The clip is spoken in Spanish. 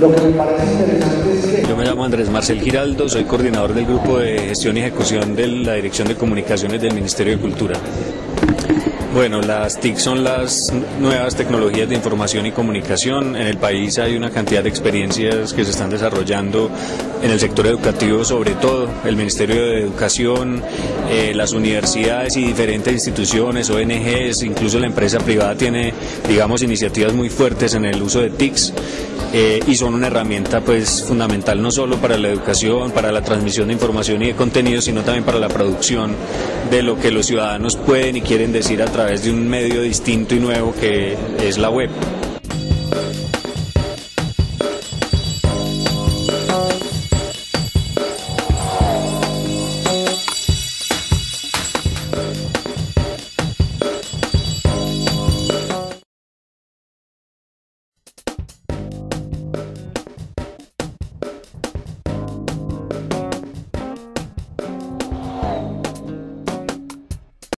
Lo que me parece interesante es que... Yo me llamo Andrés Marcel Giraldo, soy coordinador del Grupo de Gestión y Ejecución de la Dirección de Comunicaciones del Ministerio de Cultura. Bueno, las TIC son las nuevas tecnologías de información y comunicación. En el país hay una cantidad de experiencias que se están desarrollando en el sector educativo, sobre todo el Ministerio de Educación, las universidades y diferentes instituciones, ONGs, incluso la empresa privada tiene, digamos, iniciativas muy fuertes en el uso de TICs. Y son una herramienta pues fundamental no solo para la educación, para la transmisión de información y de contenido, sino también para la producción de lo que los ciudadanos pueden y quieren decir a través de un medio distinto y nuevo que es la web.